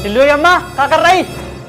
चिल्लो अम्मा क्या कर रही?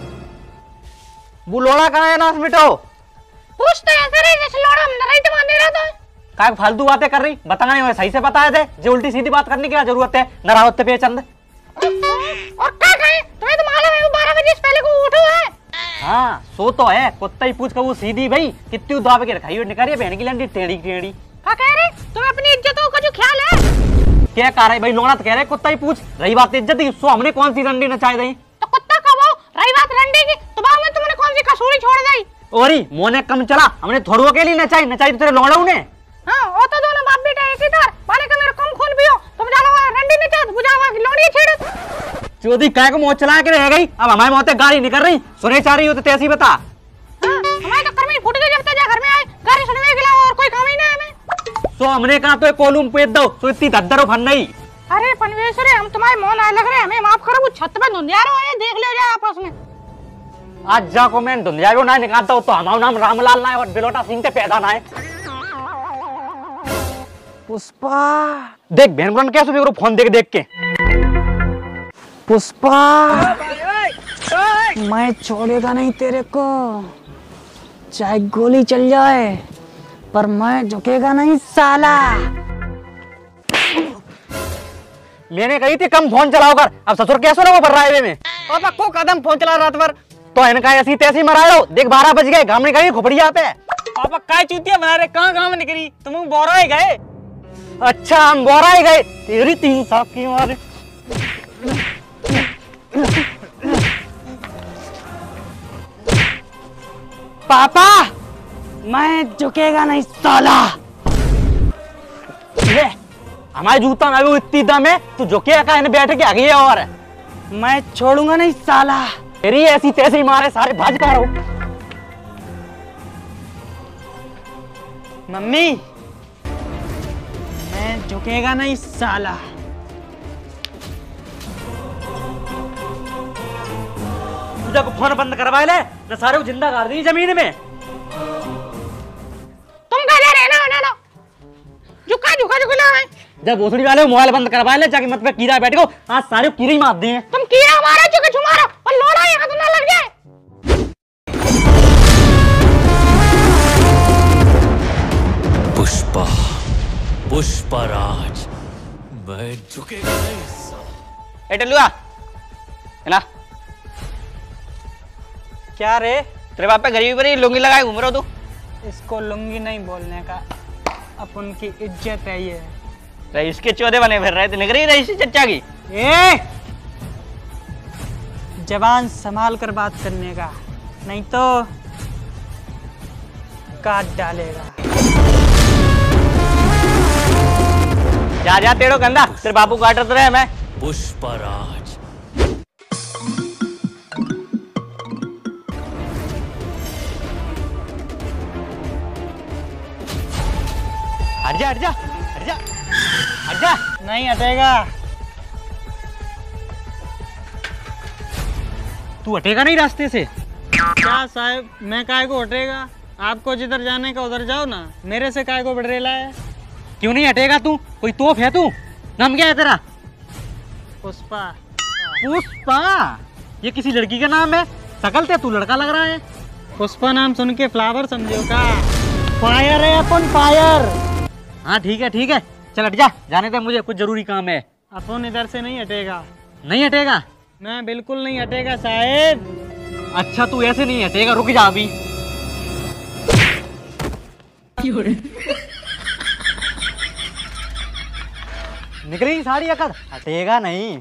वो लोड़ा कहाँ है? नाश मिटाओ। पूछते हैं सर, जैसे लोड़ा हम नहीं तो मान रहा था। क्या फालतू बातें कर रही? बताना नहीं, सही से बताए थे। जो उल्टी सीधी बात करने की क्या जरूरत है? नरावत पे चंद। और क्या कहें? तुम्हें तो मालूम है वो 12 बजे से पहले को उठो है। हाँ सो तो है, कुत्ता ही पूछ कर वो सीधी भाई कितनी दाब के रखाई और निकाली बहन की लंडी टेढ़ी टेढ़ी। क्या कह रहे? तुम्हें अपनी इज्जतों का जो ख्याल है? क्या कह रहे भाई? लोड़ा तो कह रहे कुत्ता ही पूछ। रही बात इज्जत की, सो हमने कौन सी रंडी नचाई दी? तो कुत्ता कब हो? रही बात रंडी की, तो बाद में तुमने कौन सी कसूरी छोड़ दी? ओरी मोने कम चला, हमने थोड़ो के लिए नचाई तो तेरे लोड़ा ने। हाँ वो तो दोनों बाप बेटा एक ही तार माने का मेरे कम खून पियो तुम जानो रंडी नचा बुझावा की लोड़ी छेड़ चोदी काय को मौत चला के रह गई। अब हमारे मौत गाड़ी नहीं कर रही, सुने चाह रही हो तो तैसी बता। हमारे तो कर्मी फूट गए जब तक जा घर में आए, गाड़ी सुनने के अलावा और कोई काम ही नहीं है हमें। सो हमने कहा तो एक कोलूम पेट दो, सो इतनी दद्दर फन नहीं। अरे पनवेश्वरे हम तुम्हारे मोह ना लग रहे, हमें माफ करो। वो छत पे धुंधियारो है, देख ले जाए आपस में। आज जा को मैं धुंधियारो ना निकालता हूँ तो हमारा नाम रामलाल ना है और बिलोटा सिंह के पैदा ना है। पुष्पा देख बहन बुलान कैसे मेरे फोन देख देख के। पुष्पा मैं छोड़ेगा नहीं तेरे को, चाहे गोली चल जाए पर मैं झुकेगा नहीं साला। मैंने कही थी कम फोन चलाओ कर, अब ससुर कैसे रहो भर रहा में। पापा को कदम फोन चला रात भर तो इनका ऐसी तैसी मरा लो। देख 12 बज गए, घाम निकली खोपड़िया पे। पापा काय चूतिया बना रहे, कहाँ घाम निकली? तुम बोरा ही गए। अच्छा हम बोरा ही गए, तेरी 3 साल की मारे। पापा मैं झुकेगा नहीं साला। हमारे जूता में भी इतनी दम है, तू झुकेगा का बैठ के आ गई है। और मैं छोड़ूंगा नहीं साला, तेरी ऐसी तैसी मारे सारे भाज का रहो। मम्मी मैं झुकेगा नहीं साला। जब फोन बंद करवा ले न सारे जिंदा कर दी जमीन में। तुम कह रहे ना ना झुका झुका झुका है। जब भोसड़ी वाले मोबाइल बंद करवा ले जाके मत पे कीड़ा बैठ गो, आज सारे कीड़े ही मार दिए। तुम कीड़ा मारो चुके छुमारो और लोड़ा यहाँ तो ना लग जाए। पुष्पा पुष्पराज मैं झुकेगा नहीं। ए टल्लुआ ना क्या रे? तेरे बाप पे गरीबी पर लुंगी लगाए घूम रहा हो तू? इसको लुंगी नहीं बोलने का, अपन की इज्जत है ये। रईस के चौधे बने फिर रहे थे, निकल रही रईस चच्चा की। ए जबान संभाल कर बात करने का, नहीं तो काट डालेगा। जा जा तेड़ो गंदा, तेरे बापू काटत रहे। मैं पुष्पराज हट जा हट जा हट जा हट जा। नहीं हटेगा। तू हटेगा नहीं रास्ते से? क्या साहब मैं काय को हटेगा? आपको जिधर जाने का उधर जाओ ना, मेरे से काय को बड़रेला है? क्यों नहीं हटेगा तू? कोई तोप है तू? नाम क्या है तेरा? पुष्पा। पुष्पा ये किसी लड़की का नाम है? शकल से तू लड़का लग रहा है। पुष्पा नाम सुन के फ्लावर समझो का? फायर है अपन, फायर। हाँ ठीक है चल हट जा, जाने दे मुझे कुछ जरूरी काम है। अपन इधर से नहीं हटेगा। नहीं हटेगा? मैं बिल्कुल नहीं हटेगा साहेब। अच्छा तू ऐसे नहीं हटेगा, रुक जा अभी। निकली साड़ी अकड़, हटेगा नहीं।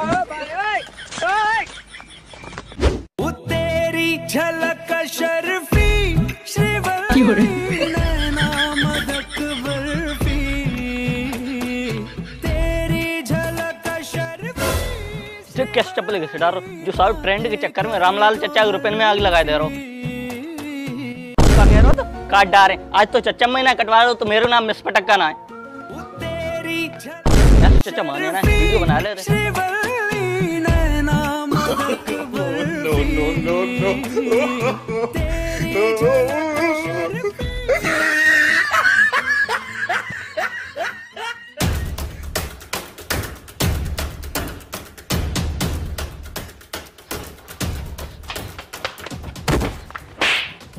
तेरी झलक शर्फी श्रीवल्ली नैना मदक बर्फी, तेरी झलक शर्फी। कैसे चप्पल कैसे डाल रहा हो? जो सारे ट्रेंड के चक्कर में रामलाल चच्चा के रुपए में आग लगा दे रहा हो। क्या कह रहे हो? तो काट डाले आज तो चच्चा महीना कटवा रहे हो तो मेरे नाम मिसपटक का ना है। चच्चा माने ना वीडियो बना ले रहे।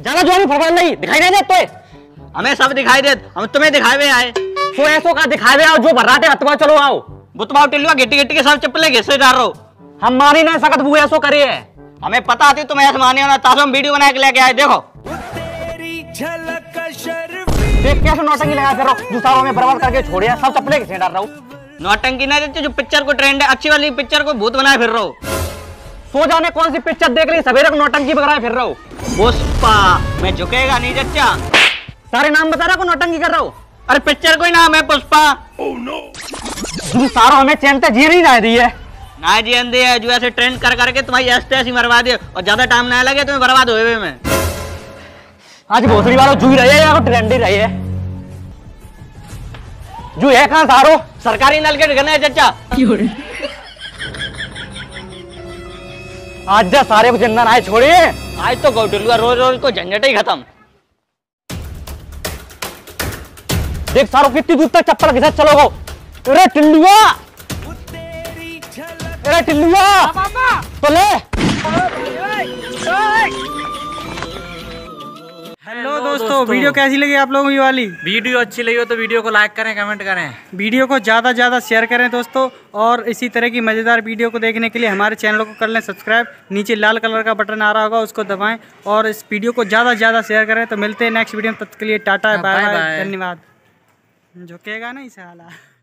ज्यादा जो भी फरमान नहीं दिखाई नहीं देते हमें सब दिखाई दे, हम तुम्हें दिखाए हुए आए। सो ऐसो का दिखावे आओ जो भर्राटे हतवा चलो आओ। बुतबाव टिल्लुआ गिट्टी गिट्टी के सब चप्पलें घिसे जा रहे हो। हम मारी नहीं सकत वो ऐसो करिए। हमें पता थी तुम ऐसे माने हो ना, ताजो हम वीडियो बना के लेके आए। देखो तेरी झलक शर्फी देख कैसे नौटंकी लगा फिर रहो, जो सारों में बर्बाद करके छोड़िया, सब चप्पले घिसे डाल रहा हूँ। नौटंकी नहीं देती, जो पिक्चर को ट्रेंड है अच्छी वाली पिक्चर को भूत बनाए फिर रहे हो। सो जाने कौन सी पिक्चर देख रही सवेरे को नौटंकी बगराए फिर रहा हूँ। पुष्पा मैं झुकेगा नहीं चच्चा। सारे नाम बता रहा को नौटंकी कर रहा हूँ। अरे पिक्चर कोई नाम है पुष्पा। जो सारों हमें चैन से जी नहीं जाए दी है ना जी अंधे है जो ऐसे ट्रेंड कर करके तुम्हारी ऐसी मरवा दिए और ज्यादा टाइम ना लगे तुम्हें बर्बाद हुए में। आज भोसड़ी वालों जू रही है या ट्रेंड ही रही है जो है कहाँ सारो सरकारी नल के गने चच्चा। आज जा सारे को जिंदा आए छोड़िए। आज तो गौटुलुआ रोज रोज को झंझट ही खत्म। देख सारो कितनी दूर तक चप्पल के साथ चलोगो। अरे टिल्लुआ, तेरी झलक अरे टिल्लुआ तो ले। हेलो दोस्तों, वीडियो कैसी लगी आप लोगों की वाली? वीडियो अच्छी लगी हो तो वीडियो को लाइक करें, कमेंट करें, वीडियो को ज़्यादा से ज़्यादा शेयर करें दोस्तों। और इसी तरह की मज़ेदार वीडियो को देखने के लिए हमारे चैनल को कर लें सब्सक्राइब। नीचे लाल कलर का बटन आ रहा होगा, उसको दबाएं और इस वीडियो को ज़्यादा से ज़्यादा शेयर करें। तो मिलते हैं नेक्स्ट वीडियो में, तब तक के लिए टाटा, बाय बाय, धन्यवाद। झुकेगा नहीं साला।